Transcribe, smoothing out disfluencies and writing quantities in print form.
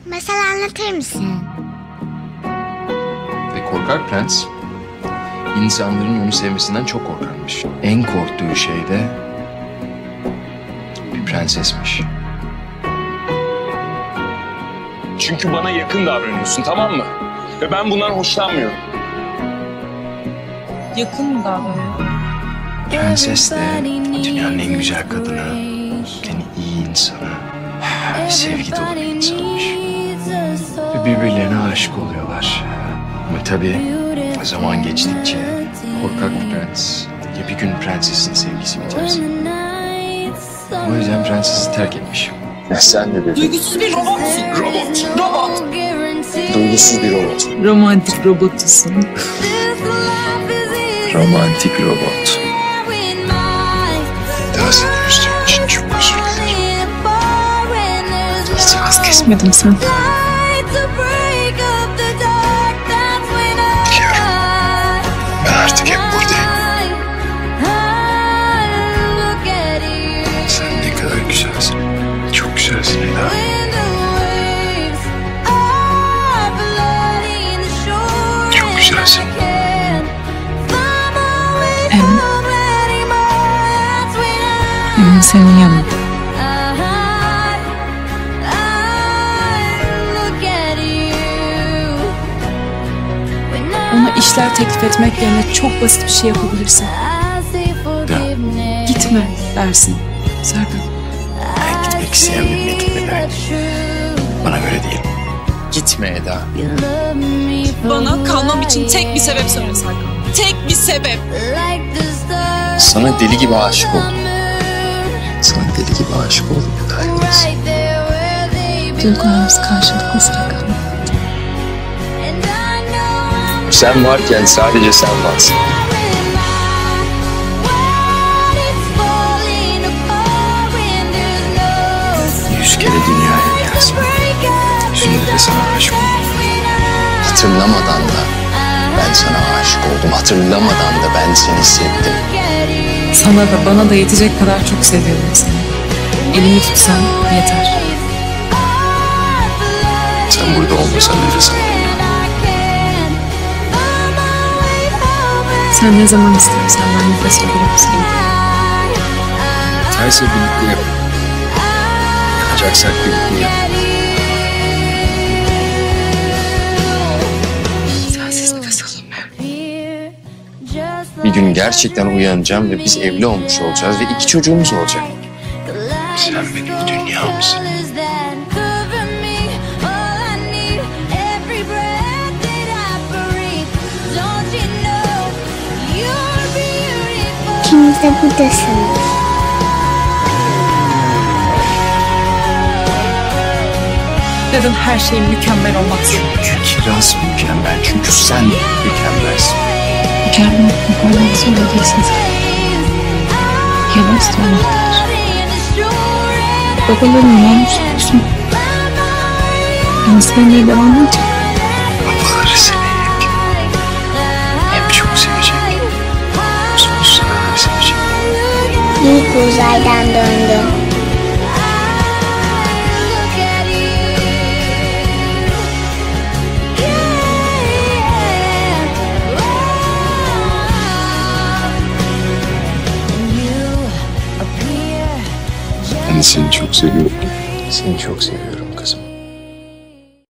Mesela anlatır mısın? Ve korkak prens, insanların onu sevmesinden çok korkarmış. En korktuğu şey de bir prensesmiş. Çünkü bana yakın davranıyorsun, tamam mı? Ve ben bundan hoşlanmıyorum. Yakın mı davranıyor? Prenses de dünyanın en güzel kadını, en iyi insanı, sevgi dolu bir insanmış. Ve birbirlerine aşık oluyorlar. Ama tabii zaman geçtikçe korkak prens ya bir gün prensesin sevgisi biterse. O yüzden prensesi terk etmiş. Sen ne dedin? Duygusuz bir robotsun. Robot. Duygusuz bir robot. Romantik robotusun. Romantik robot. Daha seni üzdüğüm için çok özür dilerim. Hiç vazgeçmedim sen. Ben artık hep buradayım. Sen ne kadar güzelsin. Çok güzelsin Eda. Çok güzelsin. Emin senin yanında. Ona işler teklif etmek yerine çok basit bir şey yapabilirsin. Gitme dersin Serkan. Ben gitmek isteyen birine gitme demek. Bana göre değil. Gitme Eda. Bana kalmam için tek bir sebep söyle Serkan. Tek bir sebep. Sana deli gibi aşık oldum. Sana deli gibi aşık oldum Eda Yıldız. Duygularımız karşılıklı Serkan. Sen varken sadece sen varsın. Yüz kere dünyaya gelsin. Yüzünde de sana aşık oldum. Hatırlamadan da ben sana aşık oldum. Hatırlamadan da ben seni sevdim. Sana da bana da yetecek kadar çok seviyorum seni. Elimi tutsan yeter. Sen burada olmasan nefes alamıyorum. Sen ne zaman istersen ben nefes alırım seni. Terse birlikte yap. Yanacaksak birlikte yap. Sensiz nefes alamıyorum. Bir gün gerçekten uyanacağım ve biz evli olmuş olacağız ve 2 çocuğumuz olacak. Sen benim dünyamsın. İkiniz de buradasınız. Neden her şey mükemmel olmak zorunda? Çünkü kiraz mükemmel. Çünkü sen mükemmelsin. Mükemmel olmak zorunda değilsin sen. Yalan istememaktadır. Babaların ne olmuş olsun. Ben sevmeye devam edeceğim. Babaları seni hem çok sevecek, sonsuza kadar sevecek. İyi ki uzaydan döndüm. Ben seni çok seviyorum. Seni çok seviyorum.